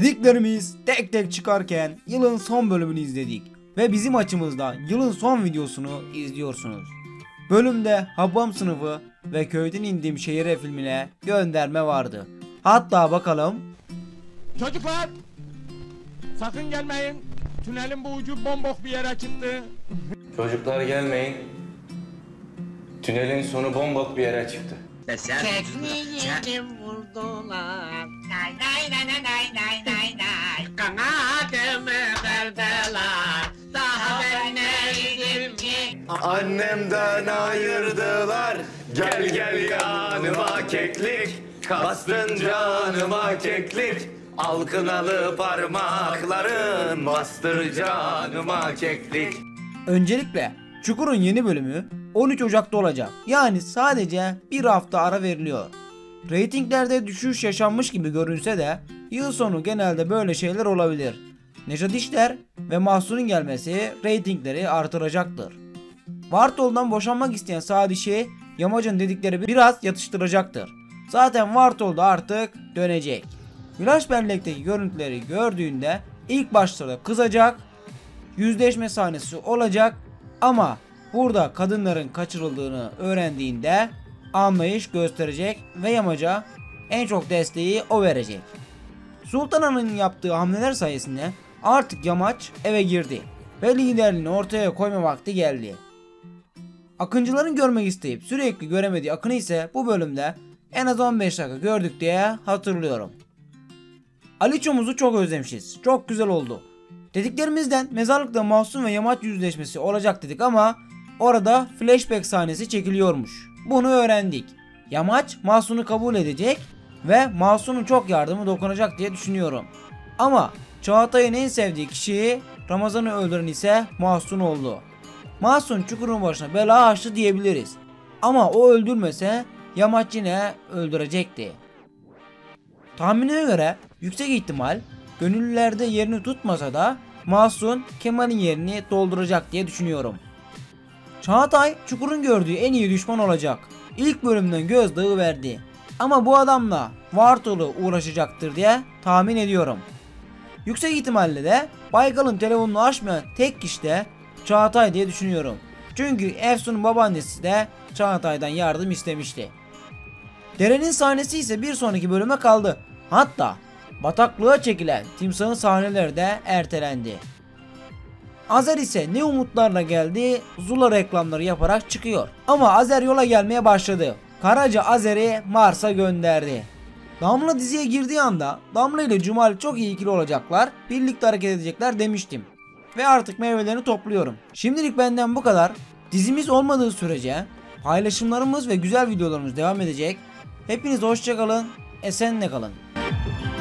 Dediklerimiz tek tek çıkarken yılın son bölümünü izledik ve bizim açımızdan yılın son videosunu izliyorsunuz. Bölümde Hababam Sınıfı ve Köyden İndim Şehire filmine gönderme vardı. Hatta bakalım. Çocuklar, sakın gelmeyin. Tünelin bu ucu bombok bir yere çıktı. Çocuklar gelmeyin. Tünelin sonu bombok bir yere çıktı. Kekliğimi vurdular. Nay nay nay nay nay nay nay nay. Kanadımı verdiler. Daha ben neydim ki? Annemden ayırdılar. Gel gel yanıma keklik. Bastın canıma keklik. Alkınalı parmakların bastır canıma keklik. Öncelikle Çukur'un yeni bölümü 13 Ocak'ta olacak. Yani sadece bir hafta ara veriliyor. Ratinglerde düşüş yaşanmış gibi görünse de yıl sonu genelde böyle şeyler olabilir. Nejat İşler ve Mahsun'un gelmesi reytingleri artıracaktır. Vartol'dan boşanmak isteyen Sadiş'i Yamacın dedikleri biraz yatıştıracaktır. Zaten Vartol da artık dönecek. Flash bellekteki görüntüleri gördüğünde ilk başlarda kızacak, yüzleşme sahnesi olacak ama burada kadınların kaçırıldığını öğrendiğinde anlayış gösterecek ve Yamaca en çok desteği o verecek. Sultan Han'ın yaptığı hamleler sayesinde artık Yamaç eve girdi ve liderliğini ortaya koyma vakti geldi. Akıncıların görmek isteyip sürekli göremediği Akın'ı ise bu bölümde en az 15 dakika gördük diye hatırlıyorum. Aliço'muzu çok özlemişiz. Çok güzel oldu. Dediklerimizden mezarlıkta Mahsun ve Yamaç yüzleşmesi olacak dedik ama orada flashback sahnesi çekiliyormuş. Bunu öğrendik. Yamaç Mahsun'u kabul edecek ve Mahsun'un çok yardımı dokunacak diye düşünüyorum. Ama Çağatay'ın en sevdiği kişiyi Ramazan'ı öldüren ise Mahsun oldu. Mahsun Çukur'un başına bela açtı diyebiliriz. Ama o öldürmese Yamaç yine öldürecekti. Tahminime göre yüksek ihtimal gönüllülerde yerini tutmasa da Mahsun Kemal'in yerini dolduracak diye düşünüyorum. Çağatay Çukur'un gördüğü en iyi düşman olacak. İlk bölümden gözdağı verdi. Ama bu adamla Vartolu uğraşacaktır diye tahmin ediyorum. Yüksek ihtimalle de Baykal'ın telefonunu açmayan tek kişi de Çağatay diye düşünüyorum. Çünkü Efsun'un babaannesi de Çağatay'dan yardım istemişti. Derenin sahnesi ise bir sonraki bölüme kaldı. Hatta bataklığa çekilen timsahın sahneleri de ertelendi. Azer ise ne umutlarla geldi, Zula reklamları yaparak çıkıyor. Ama Azer yola gelmeye başladı. Karaca Azer'i Mars'a gönderdi. Damla diziye girdiği anda Damla ile Cumali çok iyi ikili olacaklar, birlikte hareket edecekler demiştim. Ve artık meyvelerini topluyorum. Şimdilik benden bu kadar. Dizimiz olmadığı sürece paylaşımlarımız ve güzel videolarımız devam edecek. Hepiniz hoşça kalın, esenle kalın.